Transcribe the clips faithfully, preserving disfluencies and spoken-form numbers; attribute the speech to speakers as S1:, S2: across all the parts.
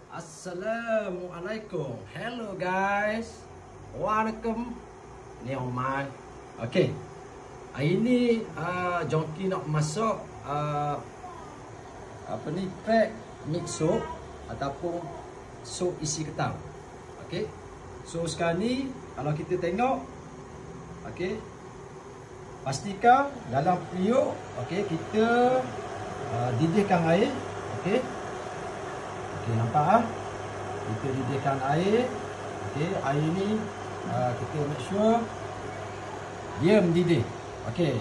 S1: Assalamualaikum. Hello guys. Waalaikum. Ni Omar. Okey. Hari ni uh, Jongki nak masuk uh, apa ni crack mix soup ataupun soup isi ketam. Okey. So sekarang ni kalau kita tengok, okey, pastikan dalam periuk, okey, kita uh, didihkan air, okey. Okey, nampak ah? Kita didihkan air. Okey, air ni uh, kita make sure dia mendidih. Okey.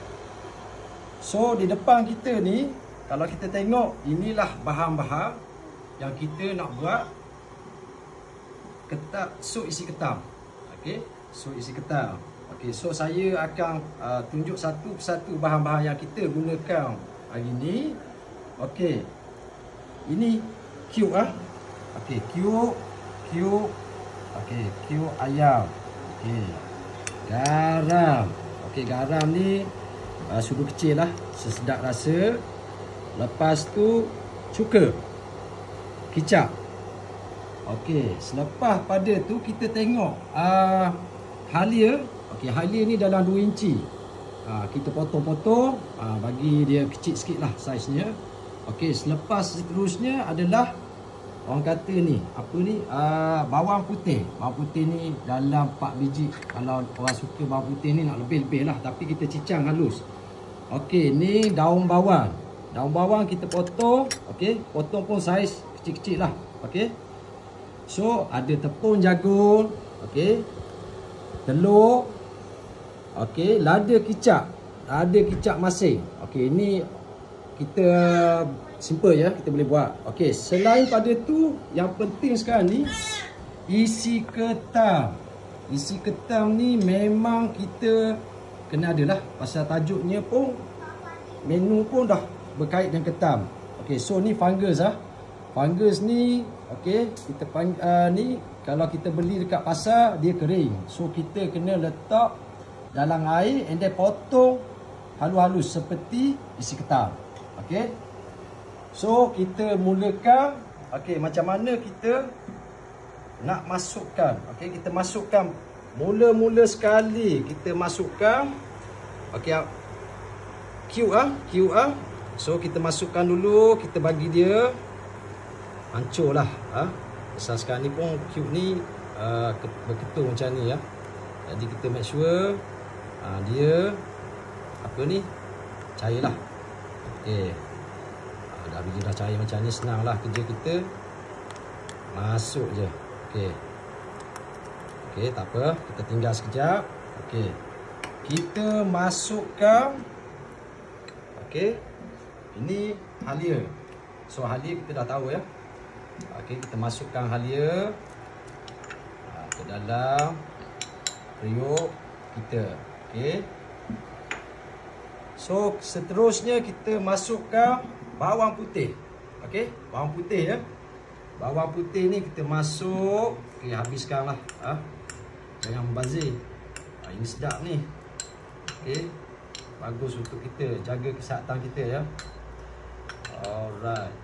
S1: So di depan kita ni, kalau kita tengok, inilah bahan-bahan yang kita nak buat ketam, sup isi ketam. Okey, sup isi ketam. Okey, so saya akan uh, tunjuk satu persatu bahan-bahan yang kita gunakan hari ni. Okey. Ini cube ah. Okey, cube, cube. Okey, cube ayam. Okey. Garam. Okey, garam ni uh, sudu kecil lah, sesedap rasa. Lepas tu cuka. Kicap. Okey, selepas pada tu kita tengok uh, halia. Okey, halia ni dalam dua inci. Uh, kita potong-potong, uh, bagi dia kecil sikit lah saiznya. Okey, selepas seterusnya adalah orang kata ni, apa ni, uh, bawang putih. Bawang putih ni dalam empat biji. Kalau orang suka bawang putih ni nak lebih-lebih lah, tapi kita cicang halus. Okey, ni daun bawang. Daun bawang kita potong. Okey, potong pun saiz kecil-kecil lah. Okey. So, ada tepung jagung. Okey. Telur. Okey, lada kicap. Lada kicap masin. Okey, ni kita simple ya, kita boleh buat. Okey, selain pada tu, yang penting sekarang ni isi ketam. Isi ketam ni memang kita kena ada lah, pasal tajuknya pun, menu pun dah berkait dengan ketam. Okey, so ni fungus ah. Fungus ni, okey, kita uh, ni kalau kita beli dekat pasar dia kering. So kita kena letak dalam air and then potong halus-halus seperti isi ketam. Okey. So kita mulakan, okey, macam mana kita nak masukkan. Okey, kita masukkan mula-mula sekali kita masukkan, okey, cube ah, cube ah. So kita masukkan dulu, kita bagi dia hancur lah ah. Pasal sekarang ni pun cube ni uh, berketul macam ni ya. Jadi kita make sure uh, dia apa ni cair lah. Okey. Dah bila dah cair macam ni, senang lah kerja kita. Masuk je. Okey. Okey, tak apa, kita tinggal sekejap. Okey. Kita masukkan, okey, ini halia. So halia kita dah tahu ya. Okey, kita masukkan halia ke dalam periuk kita. Okey. So seterusnya kita masukkan bawang putih. Okey, bawang putih ya. Bawang putih ni kita masuk. Okey, habiskanlah ah. Jangan membazir. Ah, ini sedap ni. Okey. Bagus untuk kita jaga kesihatan kita ya. Alright.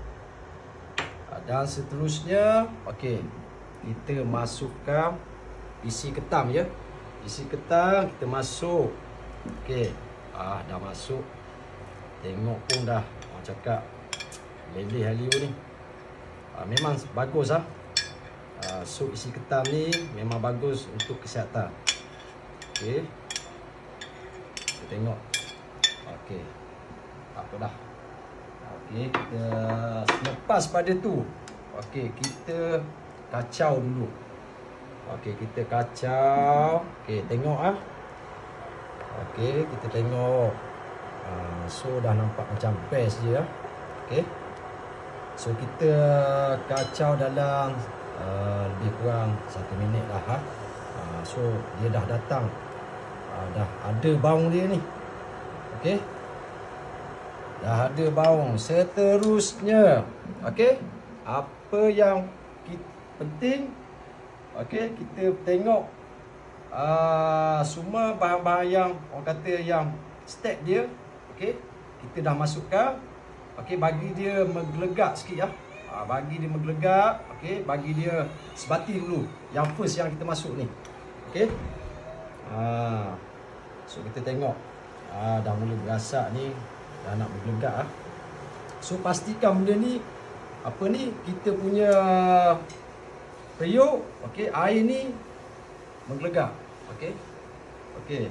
S1: Dan seterusnya, okey, kita masukkan isi ketam ya. Isi ketam kita masuk. Okey. Ah, dah masuk. Tengok pun dah, orang cakap leleh halia ni. Ah, memang bagus ah. Ah, sup isi ketam ni memang bagus untuk kesihatan. Okey. Kita tengok. Okey. Apa dah? Okey, kita lepas pada tu, okey, kita kacau dulu. Okey, kita kacau. Okey, tengok ah. Okey, kita tengok. Uh, so dah nampak macam best je ya. Okey. So kita kacau dalam uh, lebih kurang satu minit lah ha. Uh, so dia dah datang. Uh, dah ada bau dia ni. Okey. Dah ada bau. Seterusnya, okey, apa yang kita, penting, okey, kita tengok uh, semua bahan-bahan yang orang kata yang step dia, okey, kita dah masukkan. Okey, bagi dia menggelegak sikit ya. Ha, bagi dia menggelegak, okey, bagi dia sebati dulu. Yang first yang kita masuk ni. Okey. Ha. So kita tengok. Ha, dah mula berasak ni, dah nak bergelegak ah. So pastikan benda ni apa ni kita punya periuk, okey, air ni menggelegak. Okey. Okey.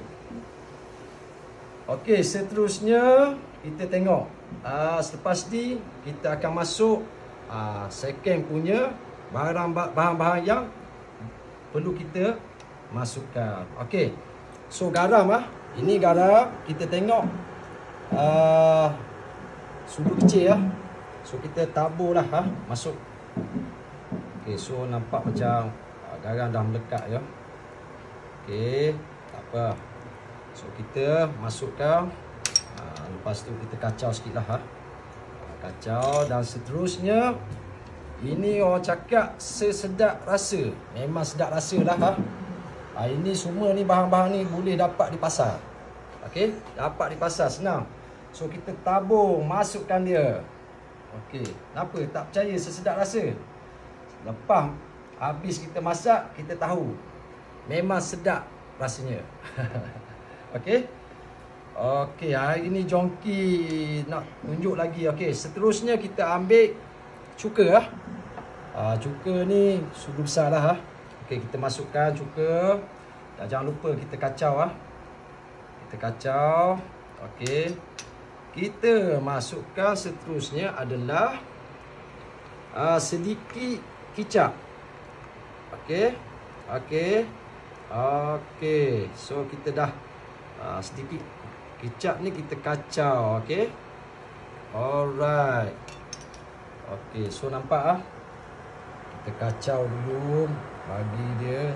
S1: Okey, seterusnya kita tengok. Ah, selepas ni kita akan masuk ah, second punya barang bahan-bahan yang perlu kita masukkan. Okey. So garam ah. Ini garam, kita tengok ah, sudu kecil ah. So kita taburlah ah, masuk. Okey, so nampak macam ah, garam dah melekat ya. Okey, tak apa. So kita masukkan. Ha, lepas tu kita kacau sikit lah. Ha. Kacau dan seterusnya. Ini orang cakap sesedap rasa. Memang sedap rasa lah. Ha. Ha, ini semua ni bahan-bahan ni boleh dapat di pasar. Okey, dapat di pasar, senang. So kita tabur, masukkan dia. Okey, kenapa tak percaya sesedap rasa? Lepas habis kita masak, kita tahu. Memang sedap rasanya. Okey. Okey, hari ni Jongki nak tunjuk lagi. Okey, seterusnya kita ambil cuka ah. Ah, cuka ni sudu besar lah ah. Okey, kita masukkan cuka. Dan jangan lupa kita kacau ah. Kita kacau. Okey. Kita masukkan seterusnya adalah ah, sedikit kicap. Okey. Okey. Okey. So kita dah Uh, sedikit kicap ni kita kacau. Okey. Alright. Okey, so nampak ah. Kita kacau dulu bagi dia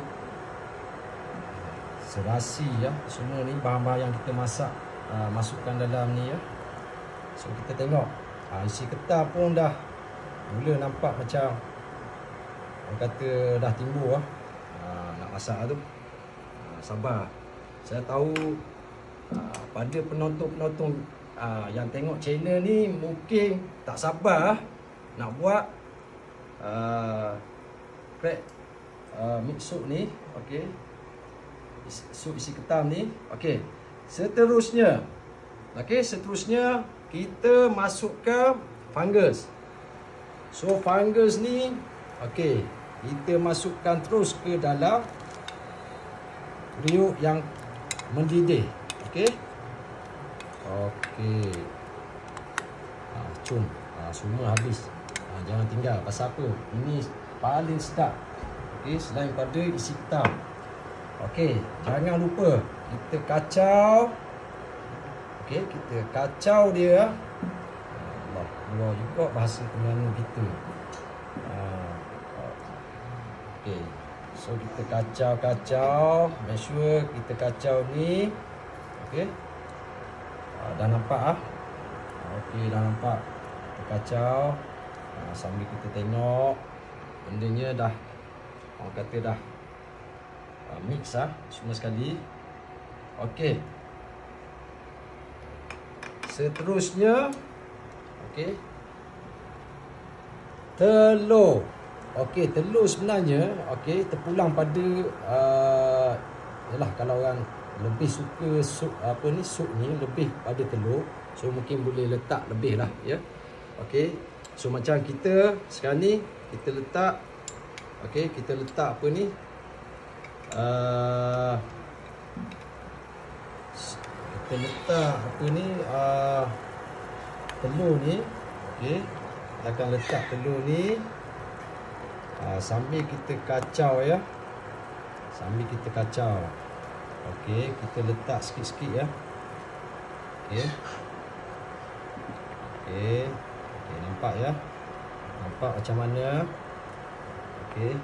S1: serasi ya. Semua ni bahan-bahan yang kita masak uh, masukkan dalam ni ya. So kita tengok uh, isi ketan pun dah mula nampak macam orang kata dah timbul ah. Uh, nak masak tu. Uh, sabar. Saya tahu uh, pada penonton-penonton uh, yang tengok channel ni mungkin tak sabar nak buat uh, crack uh, mix soup ni. Okey. Sup isi ketam ni. Okey. Seterusnya. Okey, seterusnya kita masukkan fungus. So fungus ni okey, kita masukkan terus ke dalam periuk yang mendidih. Okey. Okey. Ha, cum. Ha, semua habis. Ha, jangan tinggal. Pasal apa? Ini paling sedap. Okey, selain pada isi ketam. Okey, jangan lupa kita kacau. Okey, kita kacau dia. Allah, Allah juga bahasa Terengganu kita. Ha, okey. So kita kacau-kacau, make sure kita kacau ni. Okey. Uh, dah nampak ah. Okey, dah nampak. Kita kacau. Uh, sambil kita tengok bendanya dah, orang kata dah uh, mix ah semua sekali. Okey. Seterusnya okey. Telur. Okey, telur sebenarnya okey terpulang pada uh, yalah, kalau orang lebih suka sup apa ni sup ni lebih pada telur, so mungkin boleh letak lebih lah ya. Okey. So macam kita sekarang ni kita letak okey, kita letak apa ni uh, kita letak apa ni uh, telur ni. Okey, kita akan letak telur ni. Ha, sambil kita kacau ya. Sambil kita kacau. Okey, kita letak sikit-sikit ya. Okey. Okey. Okey, nampak ya. Nampak macam mana? Okey.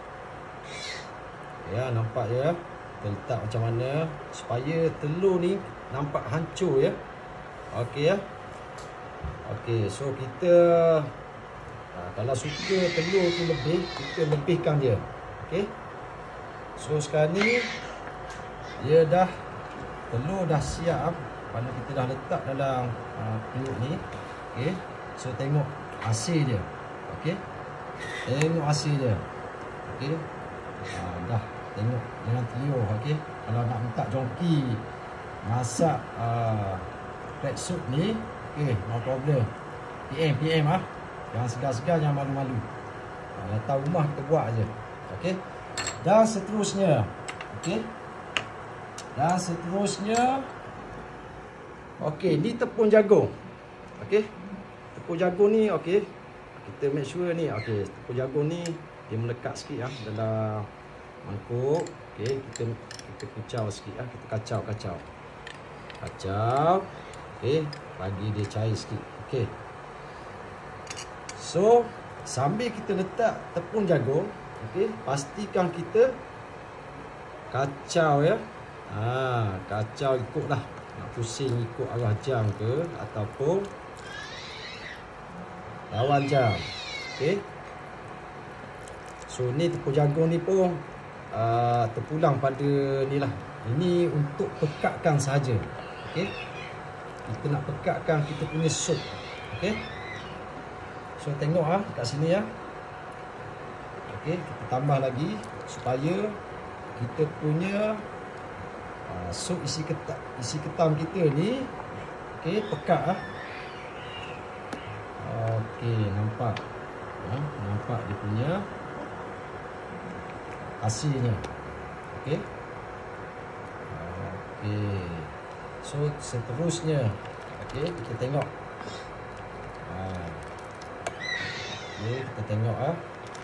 S1: Ya, nampak ya. Kita letak macam mana supaya telur ni nampak hancur ya. Okey ya. Okey, so kita Ha, kalau suka telur tu lebih, kita lebihkan dia. Okey. So sekarang ni dia dah, telur dah siap. Mana kita dah letak dalam uh, periuk ni. Okey. So tengok hasil dia. Okey. Tengok hasil dia. Okey. Ha, dah tengok dengan telur. Okey. Kalau nak minta jongki masak uh, crab soup ni, okey, no problem. P M P M ah. Jangan segar-segar, jangan malu-malu. Ha, datang rumah kita buat aje. Okey. Dan seterusnya, okey. Dan seterusnya, okey, ni tepung jagung. Okey. Tepung jagung ni, okey. Kita make sure ni, okey, tepung jagung ni dia melekat sikit ah dalam mangkuk. Okey, kita kita kucau sikit ah, kita kacau-kacau. Kacau. Okey, bagi dia cair sikit. Okey. So, sambil kita letak tepung jagung, okey, pastikan kita kacau ya. Ha, kacau ikutlah. Nak pusing ikut arah jam ke ataupun lawan jam. Okey. So ni tepung jagung ni pun uh, terpulang pada ni lah. Ini untuk pekatkan saja. Okey. Kita nak pekatkan kita punya sup. Okey. So tengok ah kat sini ya. Okey, kita tambah lagi supaya kita punya uh, sup isi ketam, isi ketam kita ni okey pekat ah. Okey, nampak. Ha, nampak dia punya hasilnya. Okey. Okey. So seterusnya, okey, kita tengok. Ha. Okey, kita tengok ah.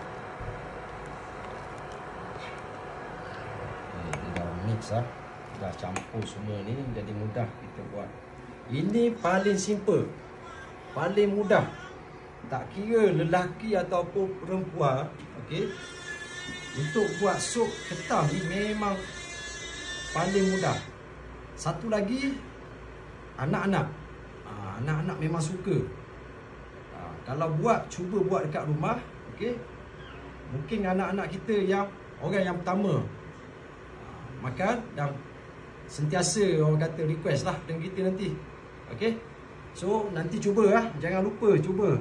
S1: Okey, dia dah mix ah. Dah campur semua ni jadi mudah kita buat. Ini paling simple. Paling mudah. Tak kira lelaki ataupun perempuan, okey. Untuk buat sup ketam ni memang paling mudah. Satu lagi, anak-anak. Anak-anak memang suka. Kalau buat, cuba buat dekat rumah, okey. Mungkin anak-anak kita yang orang yang pertama makan dan sentiasa orang kata request lah dengan kita nanti. Okey. So nanti cuba lah, jangan lupa cuba.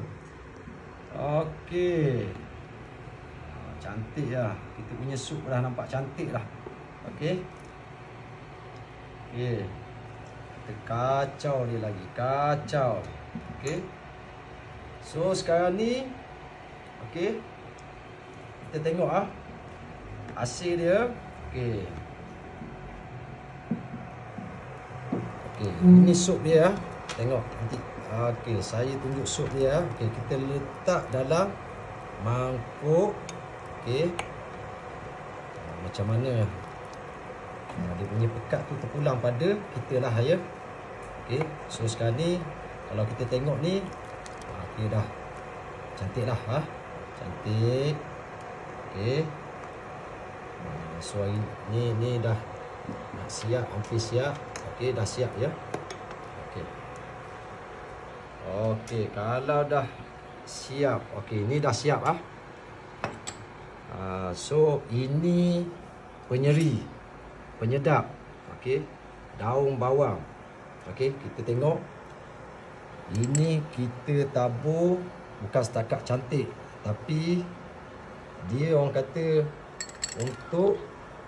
S1: Okey. Cantik lah. Kita punya sup dah nampak cantik lah. Okey. Okey. Kita kacau dia lagi. Kacau. Okey. So sekarang ni, okey, kita tengok ah hasil dia. Okey. Okey, ini sup dia. Tengok nanti. Okey, saya tunjuk sup dia. Okey, kita letak dalam mangkuk. Okey. Macam mana dia punya pekat tu terpulang pada kita lah ya. Okey, so sekarang ni kalau kita tengok ni, okey dah. Cantik lah ha. Cantik. Okey. So ni ni dah nak siap, hampir siap. Okey, dah siap ya. Okey. Okey, kalau dah siap. Okey, ni dah siap ah. Uh, so ini penyeri, penyedap. Okey, daun bawang. Okey, kita tengok. Ini kita tabur bukan setakat cantik, tapi dia orang kata untuk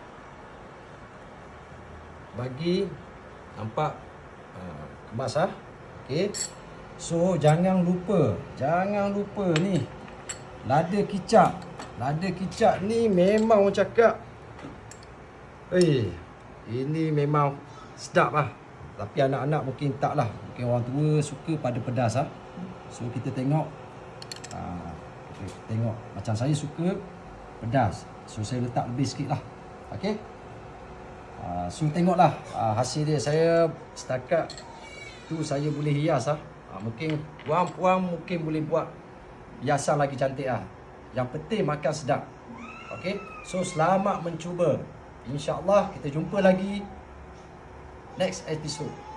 S1: bagi nampak uh, kemas ah. Okey. So jangan lupa, jangan lupa ni lada kicap. Lada kicap ni memang orang cakap, eh, ini memang sedap lah. Tapi anak-anak mungkin tak lah. Mungkin orang tua suka pada pedas lah. So kita tengok. Haa, kita tengok. Macam saya suka pedas. So saya letak lebih sikit lah. Okay. Haa, so tengoklah haa, hasil dia. Saya setakat tu saya boleh hias lah. Haa, mungkin puan-puan mungkin boleh buat hiasan lagi cantik lah. Yang penting makan sedap. Okay. So selamat mencuba. InsyaAllah kita jumpa lagi next episode.